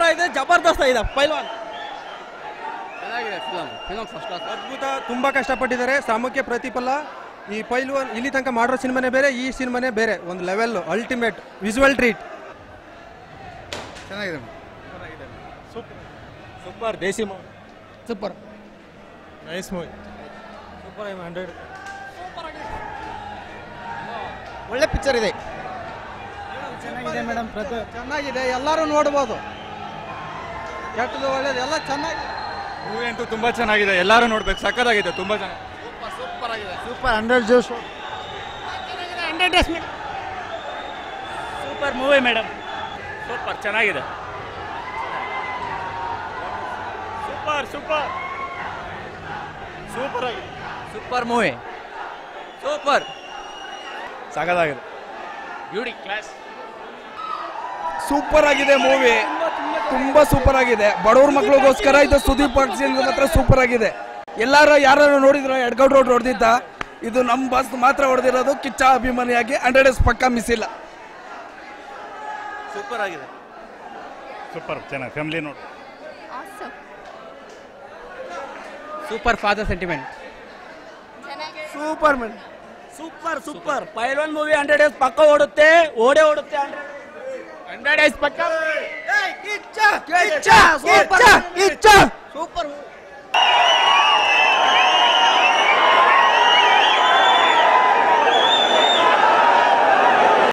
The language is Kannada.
ಇದೆ, ಜಬರ್ದಸ್ತ್ ಇದೆ ಪೈಲ್ವಾನ್. ಚೆನ್ನಾಗಿದೆ ಫಿಲಮ್ ಫಸ್ಟ್ ಕ್ಲಾಸ್. ಅದ್ಭುತ. ತುಂಬಾ ಕಷ್ಟಪಟ್ಟಿದ್ದಾರೆ. ಶ್ರಮಕ್ಕೆ ಪ್ರತಿಫಲ. ಈ ಪೈಲ್ವಾನ್ ಇಲ್ಲಿ ತನಕ ಮಾಡಿರೋ ಸಿನಿಮಾನೇ ಬೇರೆ, ಈ ಸಿನಿಮಾನೇ ಬೇರೆ. ಒಂದು ಲೆವೆಲ್ ಅಲ್ಟಿಮೇಟ್ ವಿಜುವಲ್ ಟ್ರೀಟ್. ಚೆನ್ನಾಗಿದೆ. Super desi super nice movie. Super 100. ಒಳ್ಳೆ ಪಿಕ್ಚರ್ ಇದೆ. ಚೆನ್ನಾಗಿದೆ ಮೇಡಮ್, ಚೆನ್ನಾಗಿದೆ, ಎಲ್ಲರೂ ನೋಡ್ಬೋದು. ಕೆಟ್ಟದು ಒಳ್ಳೇದು ಎಲ್ಲ ಚೆನ್ನಾಗಿದೆ. ಮೂವಿ ಅಂತೂ ತುಂಬಾ ಚೆನ್ನಾಗಿದೆ, ಎಲ್ಲರೂ ನೋಡ್ಬೇಕು. ಸಕ್ಕತ್ತಾಗಿದೆ, ತುಂಬಾ ಚೆನ್ನಾಗಿದೆ. ಸೂಪರ್ ಆಗಿದೆ. ಸೂಪರ್ 100 ಜೋಶ್. 100 days super movie madam. Super ಚೆನ್ನಾಗಿದೆ. ಸೂಪರ್ ಸೂಪರ್ ಸೂಪರ್ ಆಗಿದೆ. Super movie. ಸೂಪರ್ ಸಕ್ಕತ್ತಾಗಿದೆ. Beauty class. ಸೂಪರ್ ಆಗಿದೆ ಮೂವಿ, ತುಂಬಾ ಸೂಪರ್ ಆಗಿದೆ. ಬಡವ್ರ ಮಕ್ಳಿಗೋಸ್ಕರ ಇದು. ಸುದೀಪ್ ಪಾರ್ಕ್ಸಿಂಗ್ ಮಾತ್ರ ಸೂಪರ್ ಆಗಿದೆ. ಎಲ್ಲಾರು ಯಾರು ನೋಡಿದ್ರ ಎಡ್ಗೌಡ್ ರೋಡ್ ಹೊಡೆದಿದ್ದ, ಇದು ನಮ್ಮ ಬಸ್ ಮಾತ್ರ ಹೊಡೆದಿರೋದು. ಕಿಚ್ಚ ಅಭಿಮಾನಿಯಾಗಿ 100 ಡೇಸ್ ಪಕ್ಕ ಮಿಸ್ ಇಲ್ಲ. ಸೂಪರ್ ಆಗಿದೆ. ಸೂಪರ್ ಚೆನ್ನಾಗಿ ಫ್ಯಾಮಿಲಿ ನೋಡಿ. Super father sentiment. Super man. Super super Pailwaan movie 100 days ಪಕ್ಕ ಓಡುತ್ತೆ, ಓಡೇ ಓಡುತ್ತೆ. 100 ಡೇಸ್ ಪಕ್ಕ. ಸೂಪರ್.